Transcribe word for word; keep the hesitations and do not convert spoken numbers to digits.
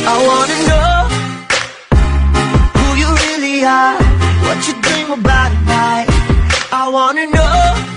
I wanna know who you really are, what you dream about at night. I wanna know